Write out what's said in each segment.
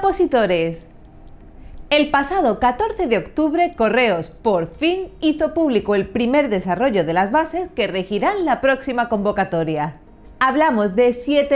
Opositores. El pasado 14 de octubre, Correos por fin hizo público el primer desarrollo de las bases que regirán la próxima convocatoria. Hablamos de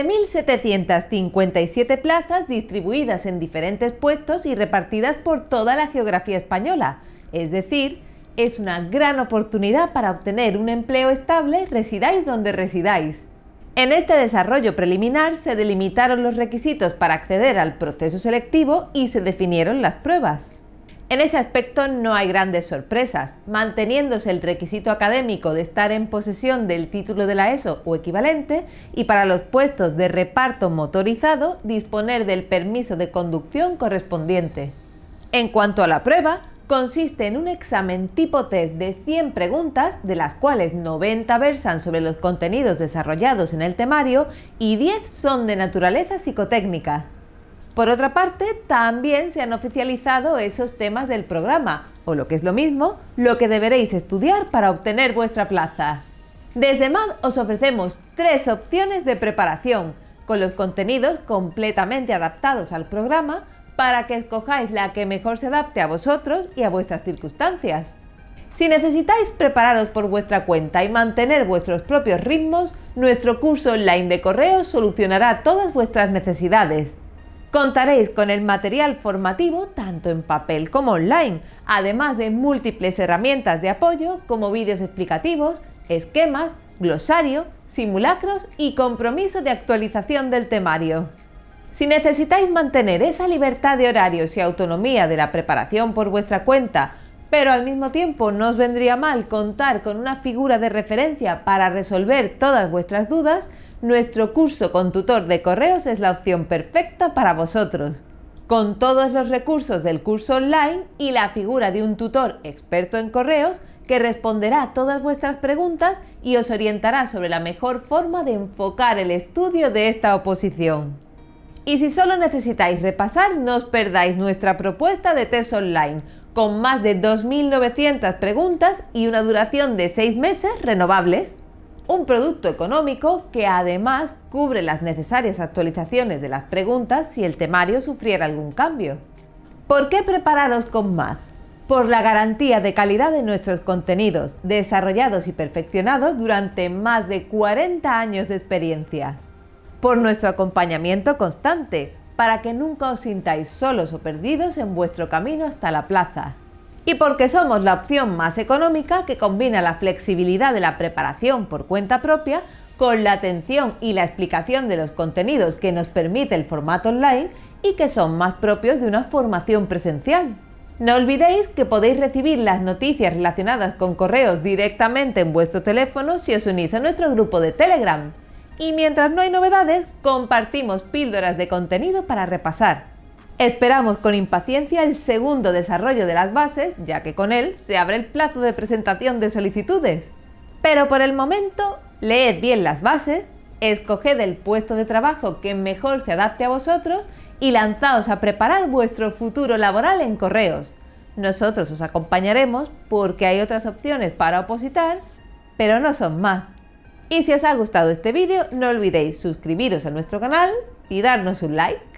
7.757 plazas distribuidas en diferentes puestos y repartidas por toda la geografía española, es decir, es una gran oportunidad para obtener un empleo estable, residáis donde residáis. En este desarrollo preliminar se delimitaron los requisitos para acceder al proceso selectivo y se definieron las pruebas. En ese aspecto no hay grandes sorpresas, manteniéndose el requisito académico de estar en posesión del título de la ESO o equivalente y para los puestos de reparto motorizado disponer del permiso de conducción correspondiente. En cuanto a la prueba, consiste en un examen tipo test de 100 preguntas, de las cuales 90 versan sobre los contenidos desarrollados en el temario y 10 son de naturaleza psicotécnica. Por otra parte, también se han oficializado esos temas del programa, o lo que es lo mismo, lo que deberéis estudiar para obtener vuestra plaza. Desde MAD os ofrecemos 3 opciones de preparación, con los contenidos completamente adaptados al programa, para que escojáis la que mejor se adapte a vosotros y a vuestras circunstancias. Si necesitáis prepararos por vuestra cuenta y mantener vuestros propios ritmos, nuestro curso online de Correos solucionará todas vuestras necesidades. Contaréis con el material formativo tanto en papel como online, además de múltiples herramientas de apoyo como vídeos explicativos, esquemas, glosario, simulacros y compromiso de actualización del temario. Si necesitáis mantener esa libertad de horarios y autonomía de la preparación por vuestra cuenta, pero al mismo tiempo no os vendría mal contar con una figura de referencia para resolver todas vuestras dudas, nuestro curso con tutor de Correos es la opción perfecta para vosotros. Con todos los recursos del curso online y la figura de un tutor experto en correos que responderá a todas vuestras preguntas y os orientará sobre la mejor forma de enfocar el estudio de esta oposición. Y si solo necesitáis repasar, no os perdáis nuestra propuesta de test online, con más de 2.900 preguntas y una duración de 6 meses renovables. Un producto económico que además cubre las necesarias actualizaciones de las preguntas si el temario sufriera algún cambio. ¿Por qué prepararos con MAD? Por la garantía de calidad de nuestros contenidos, desarrollados y perfeccionados durante más de 40 años de experiencia. Por nuestro acompañamiento constante, para que nunca os sintáis solos o perdidos en vuestro camino hasta la plaza. Y porque somos la opción más económica que combina la flexibilidad de la preparación por cuenta propia con la atención y la explicación de los contenidos que nos permite el formato online y que son más propios de una formación presencial. No olvidéis que podéis recibir las noticias relacionadas con Correos directamente en vuestro teléfono si os unís a nuestro grupo de Telegram. Y mientras no hay novedades, compartimos píldoras de contenido para repasar. Esperamos con impaciencia el segundo desarrollo de las bases, ya que con él se abre el plazo de presentación de solicitudes. Pero por el momento, leed bien las bases, escoged el puesto de trabajo que mejor se adapte a vosotros y lanzaos a preparar vuestro futuro laboral en Correos. Nosotros os acompañaremos porque hay otras opciones para opositar, pero no son más. Y si os ha gustado este vídeo, no olvidéis suscribiros a nuestro canal y darnos un like.